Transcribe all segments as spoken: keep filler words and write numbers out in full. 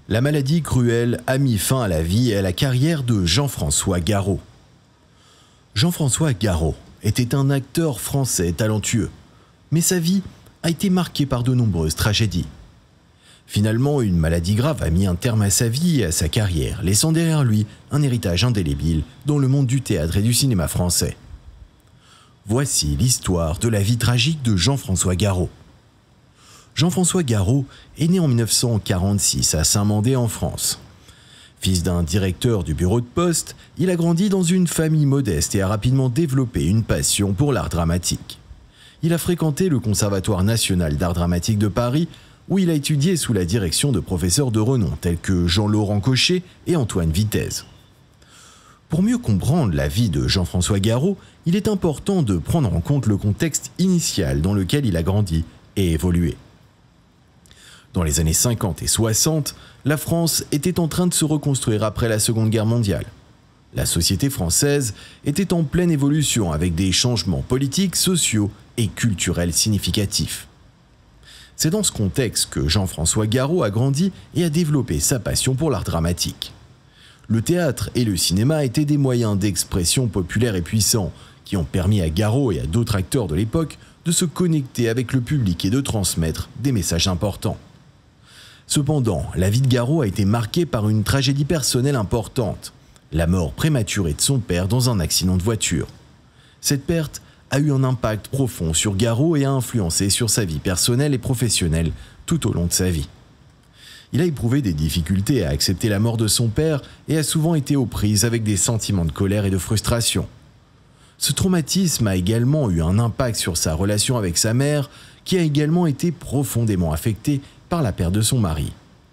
La maladie cruelle a mis fin à la vie et à la carrière de Jean-François Garot. Jean-François Garot était un acteur français talentueux, mais sa vie a été marquée par de nombreuses tragédies. Finalement, une maladie grave a mis un terme à sa vie et à sa carrière, laissant derrière lui un héritage indélébile dans le monde du théâtre et du cinéma français. Voici l'histoire de la vie tragique de Jean-François Garot. Jean-François Garot est né en mille neuf cent quarante-six à Saint-Mandé en France. Fils d'un directeur du bureau de poste, il a grandi dans une famille modeste et a rapidement développé une passion pour l'art dramatique. Il a fréquenté le Conservatoire national d'art dramatique de Paris, où il a étudié sous la direction de professeurs de renom tels que Jean-Laurent Cochet et Antoine Vitez. Pour mieux comprendre la vie de Jean-François Garot, il est important de prendre en compte le contexte initial dans lequel il a grandi et évolué. Dans les années cinquante et soixante, la France était en train de se reconstruire après la Seconde Guerre mondiale. La société française était en pleine évolution avec des changements politiques, sociaux et culturels significatifs. C'est dans ce contexte que Jean-François Garot a grandi et a développé sa passion pour l'art dramatique. Le théâtre et le cinéma étaient des moyens d'expression populaires et puissants qui ont permis à Garot et à d'autres acteurs de l'époque de se connecter avec le public et de transmettre des messages importants. Cependant, la vie de Garot a été marquée par une tragédie personnelle importante, la mort prématurée de son père dans un accident de voiture. Cette perte a eu un impact profond sur Garot et a influencé sur sa vie personnelle et professionnelle tout au long de sa vie. Il a éprouvé des difficultés à accepter la mort de son père et a souvent été aux prises avec des sentiments de colère et de frustration. Ce traumatisme a également eu un impact sur sa relation avec sa mère, qui a également été profondément affectée par la perte de son mari.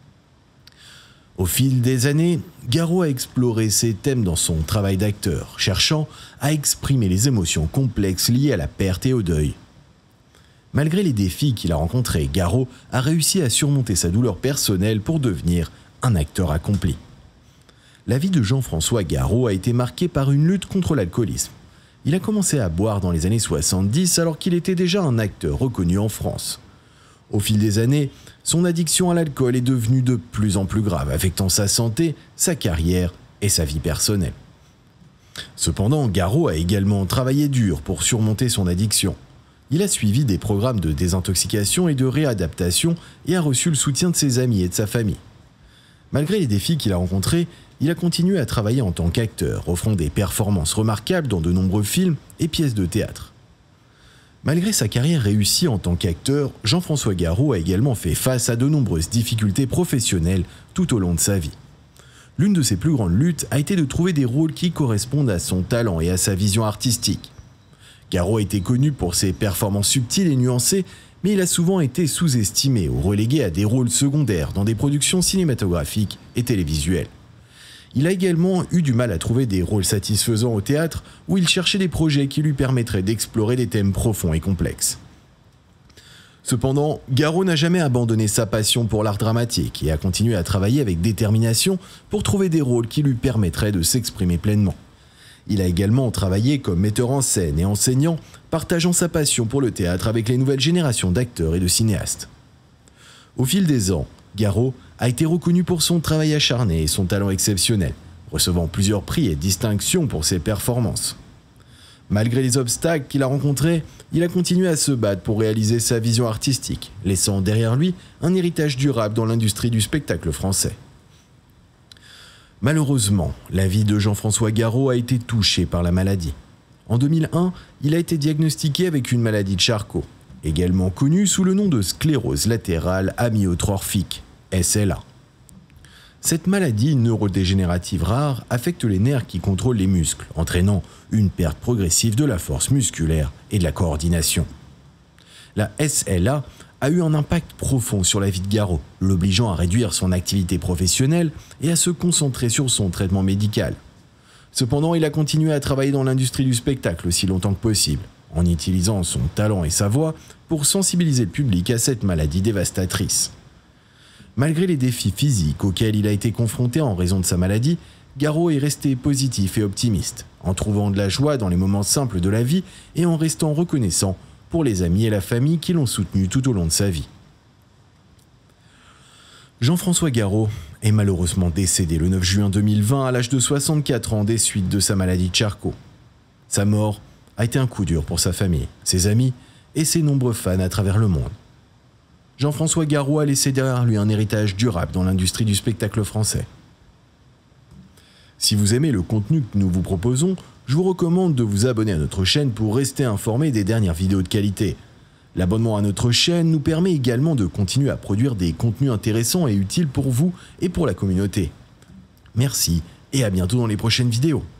Au fil des années, Garot a exploré ces thèmes dans son travail d'acteur, cherchant à exprimer les émotions complexes liées à la perte et au deuil. Malgré les défis qu'il a rencontrés, Garot a réussi à surmonter sa douleur personnelle pour devenir un acteur accompli. La vie de Jean-François Garot a été marquée par une lutte contre l'alcoolisme. Il a commencé à boire dans les années soixante-dix alors qu'il était déjà un acteur reconnu en France. Au fil des années, son addiction à l'alcool est devenue de plus en plus grave, affectant sa santé, sa carrière et sa vie personnelle. Cependant, Garot a également travaillé dur pour surmonter son addiction. Il a suivi des programmes de désintoxication et de réadaptation et a reçu le soutien de ses amis et de sa famille. Malgré les défis qu'il a rencontrés, il a continué à travailler en tant qu'acteur, offrant des performances remarquables dans de nombreux films et pièces de théâtre. Malgré sa carrière réussie en tant qu'acteur, Jean-François Garot a également fait face à de nombreuses difficultés professionnelles tout au long de sa vie. L'une de ses plus grandes luttes a été de trouver des rôles qui correspondent à son talent et à sa vision artistique. Garot a été connu pour ses performances subtiles et nuancées, mais il a souvent été sous-estimé ou relégué à des rôles secondaires dans des productions cinématographiques et télévisuelles. Il a également eu du mal à trouver des rôles satisfaisants au théâtre où il cherchait des projets qui lui permettraient d'explorer des thèmes profonds et complexes. Cependant, Garot n'a jamais abandonné sa passion pour l'art dramatique et a continué à travailler avec détermination pour trouver des rôles qui lui permettraient de s'exprimer pleinement. Il a également travaillé comme metteur en scène et enseignant, partageant sa passion pour le théâtre avec les nouvelles générations d'acteurs et de cinéastes. Au fil des ans, Garot a été reconnu pour son travail acharné et son talent exceptionnel, recevant plusieurs prix et distinctions pour ses performances. Malgré les obstacles qu'il a rencontrés, il a continué à se battre pour réaliser sa vision artistique, laissant derrière lui un héritage durable dans l'industrie du spectacle français. Malheureusement, la vie de Jean-François Garot a été touchée par la maladie. En deux mille un, il a été diagnostiqué avec une maladie de Charcot, également connue sous le nom de sclérose latérale amyotrophique, S L A. Cette maladie neurodégénérative rare affecte les nerfs qui contrôlent les muscles, entraînant une perte progressive de la force musculaire et de la coordination. La S L A a eu un impact profond sur la vie de Garot, l'obligeant à réduire son activité professionnelle et à se concentrer sur son traitement médical. Cependant, il a continué à travailler dans l'industrie du spectacle aussi longtemps que possible, en utilisant son talent et sa voix pour sensibiliser le public à cette maladie dévastatrice. Malgré les défis physiques auxquels il a été confronté en raison de sa maladie, Garot est resté positif et optimiste, en trouvant de la joie dans les moments simples de la vie et en restant reconnaissant pour les amis et la famille qui l'ont soutenu tout au long de sa vie. Jean-François Garot est malheureusement décédé le neuf juin deux mille vingt à l'âge de soixante-quatre ans des suites de sa maladie de Charcot. Sa mort a été un coup dur pour sa famille, ses amis et ses nombreux fans à travers le monde. Jean-François Garot a laissé derrière lui un héritage durable dans l'industrie du spectacle français. Si vous aimez le contenu que nous vous proposons, je vous recommande de vous abonner à notre chaîne pour rester informé des dernières vidéos de qualité. L'abonnement à notre chaîne nous permet également de continuer à produire des contenus intéressants et utiles pour vous et pour la communauté. Merci et à bientôt dans les prochaines vidéos.